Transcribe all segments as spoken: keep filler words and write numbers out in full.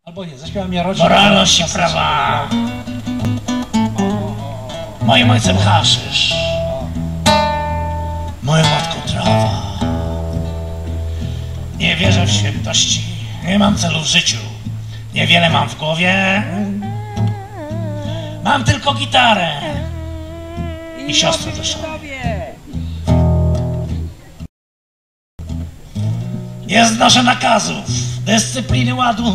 Albo nie, zaśpiewa mnie rodzina. Moralność i prawa. Moim ojcem haszysz. Moją matką trawa. Nie wierzę w świętości. Nie mam celu w życiu. Niewiele mam w głowie. Mam tylko gitarę i siostrę do szkoły. Nie znoszę nakazów, dyscypliny, ładu.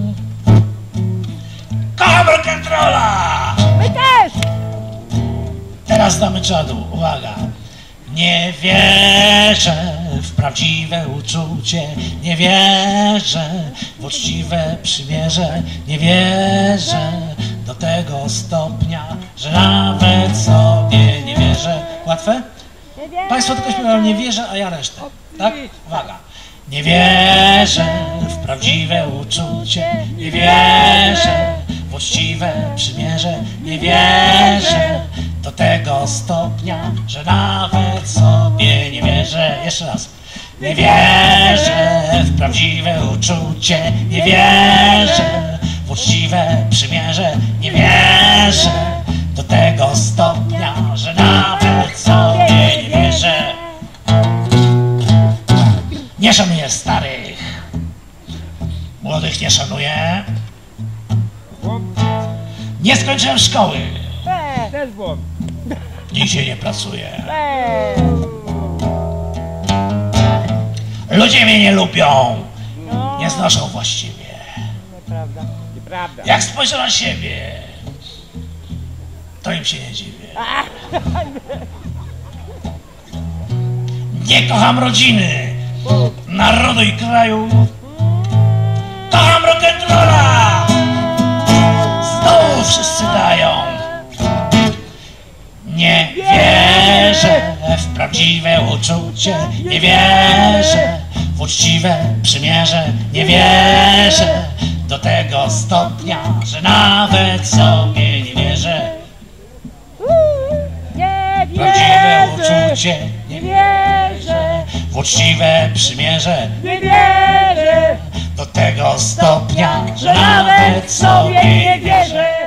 Kocham rock'n'rolla! My też! Teraz damy czadu, uwaga. Nie wierzę w prawdziwe uczucie, nie wierzę w uczciwe przymierze, nie wierzę do tego stopnia, że nawet sobie nie wierzę. Łatwe? Państwo tylko śpiewają nie wierzę, a ja resztę. Tak? Uwaga. Nie wierzę w prawdziwe uczucie, nie wierzę w uczciwe przymierze, nie wierzę do tego stopnia, że nawet sobie nie wierzę. Jeszcze raz. Nie wierzę w prawdziwe uczucie, nie wierzę w uczciwe przymierze, nie wierzę do tego stopnia, że nawet sobie nie wierzę. Nie szanuję starych, młodych nie szanuję. Nie skończyłem szkoły, Też błąd. nigdzie nie pracuję. Też. Ludzie mnie nie lubią, nie znoszą właściwie. Nieprawda. Nieprawda. Jak spojrzę na siebie, to im się nie dziwię. Nie kocham rodziny, narodu i kraju. Kocham rock'n'rolla! Znowu wszyscy dają. Nie wierzę w prawdziwe uczucie, nie wierzę w uczciwe przymierze, nie wierzę do tego stopnia, że nawet sobie nie wierzę. Nie Prawdziwe wierzę! uczucie, nie wierzę! w uczciwe przymierze, Nie wierzę! do tego stopnia, że nawet sobie nie wierzę.